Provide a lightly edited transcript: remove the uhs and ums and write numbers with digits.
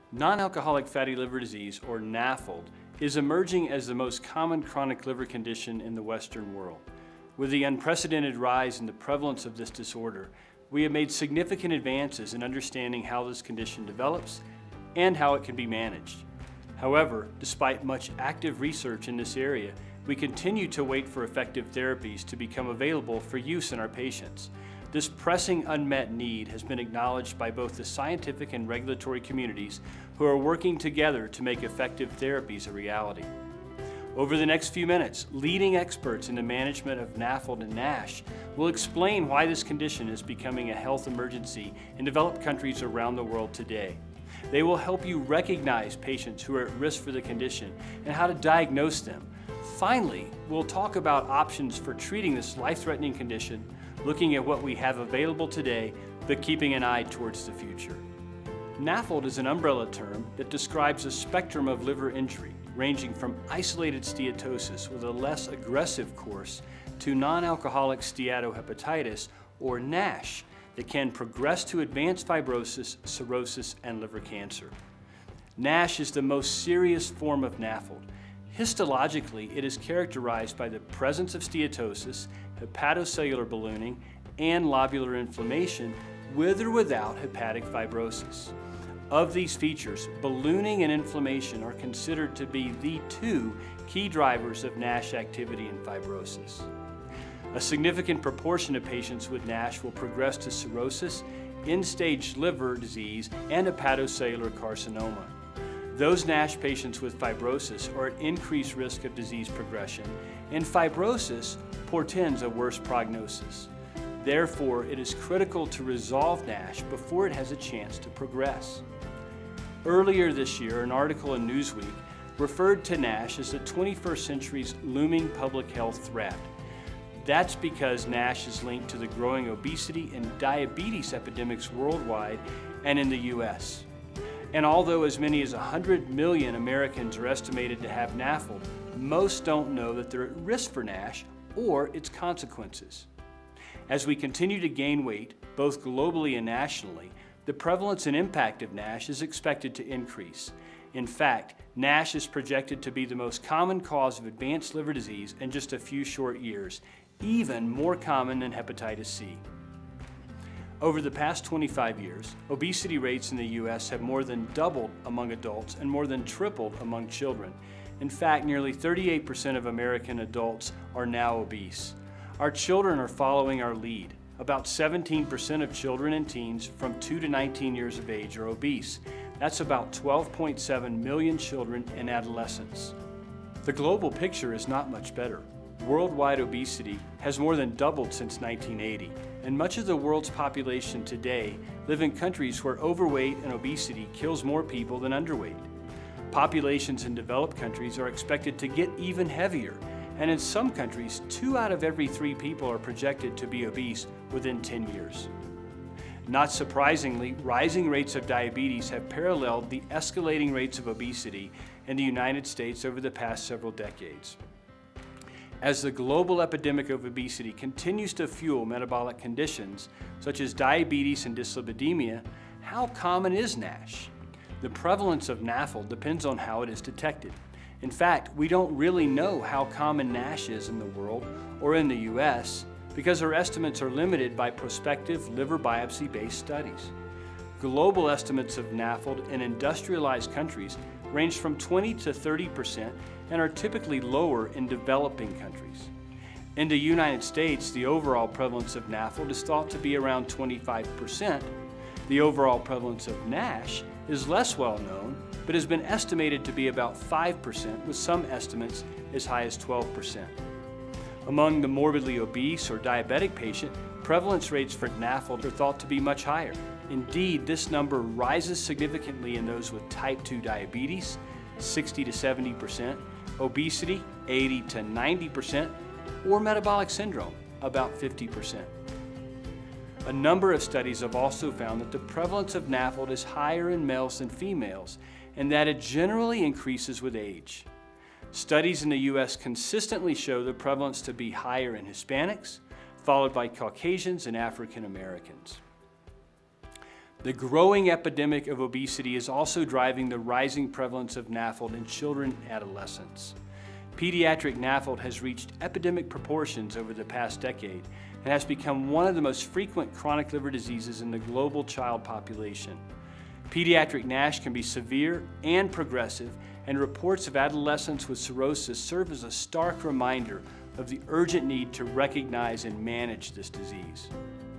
Non-alcoholic fatty liver disease, or NAFLD, is emerging as the most common chronic liver condition in the Western world. With the unprecedented rise in the prevalence of this disorder, we have made significant advances in understanding how this condition develops and how it can be managed. However, despite much active research in this area, we continue to wait for effective therapies to become available for use in our patients. This pressing unmet need has been acknowledged by both the scientific and regulatory communities who are working together to make effective therapies a reality. Over the next few minutes, leading experts in the management of NAFLD and NASH will explain why this condition is becoming a health emergency in developed countries around the world today. They will help you recognize patients who are at risk for the condition and how to diagnose them. Finally, we'll talk about options for treating this life-threatening condition, looking at what we have available today, but keeping an eye towards the future. NAFLD is an umbrella term that describes a spectrum of liver injury, ranging from isolated steatosis with a less aggressive course to non-alcoholic steatohepatitis, or NASH, that can progress to advanced fibrosis, cirrhosis, and liver cancer. NASH is the most serious form of NAFLD. Histologically, it is characterized by the presence of steatosis, hepatocellular ballooning, and lobular inflammation with or without hepatic fibrosis. Of these features, ballooning and inflammation are considered to be the two key drivers of NASH activity and fibrosis. A significant proportion of patients with NASH will progress to cirrhosis, end-stage liver disease, and hepatocellular carcinoma. Those NASH patients with fibrosis are at increased risk of disease progression, and fibrosis portends a worse prognosis. Therefore, it is critical to resolve NASH before it has a chance to progress. Earlier this year, an article in Newsweek referred to NASH as the 21st century's looming public health threat. That's because NASH is linked to the growing obesity and diabetes epidemics worldwide and in the US. And although as many as 100 million Americans are estimated to have NAFLD, most don't know that they're at risk for NASH or its consequences. As we continue to gain weight, both globally and nationally, the prevalence and impact of NASH is expected to increase. In fact, NASH is projected to be the most common cause of advanced liver disease in just a few short years, even more common than hepatitis C. Over the past 25 years, obesity rates in the US have more than doubled among adults and more than tripled among children. In fact, nearly 38% of American adults are now obese. Our children are following our lead. About 17% of children and teens from 2 to 19 years of age are obese. That's about 12.7 million children and adolescents. The global picture is not much better. Worldwide obesity has more than doubled since 1980, and much of the world's population today live in countries where overweight and obesity kills more people than underweight. Populations in developed countries are expected to get even heavier, and in some countries, 2 out of every 3 people are projected to be obese within 10 years. Not surprisingly, rising rates of diabetes have paralleled the escalating rates of obesity in the United States over the past several decades. As the global epidemic of obesity continues to fuel metabolic conditions such as diabetes and dyslipidemia, how common is NASH? The prevalence of NAFLD depends on how it is detected. In fact, we don't really know how common NASH is in the world or in the US because our estimates are limited by prospective liver biopsy-based studies. Global estimates of NAFLD in industrialized countries range from 20 to 30% and are typically lower in developing countries. In the United States, the overall prevalence of NAFLD is thought to be around 25%. The overall prevalence of NASH is less well known, but has been estimated to be about 5%, with some estimates as high as 12%. Among the morbidly obese or diabetic patient, prevalence rates for NAFLD are thought to be much higher. Indeed, this number rises significantly in those with type 2 diabetes, 60 to 70%, obesity, 80 to 90%, or metabolic syndrome, about 50%. A number of studies have also found that the prevalence of NAFLD is higher in males than females, and that it generally increases with age. Studies in the US consistently show the prevalence to be higher in Hispanics, followed by Caucasians and African Americans. The growing epidemic of obesity is also driving the rising prevalence of NAFLD in children and adolescents. Pediatric NAFLD has reached epidemic proportions over the past decade and has become one of the most frequent chronic liver diseases in the global child population. Pediatric NASH can be severe and progressive, and reports of adolescents with cirrhosis serve as a stark reminder of the urgent need to recognize and manage this disease.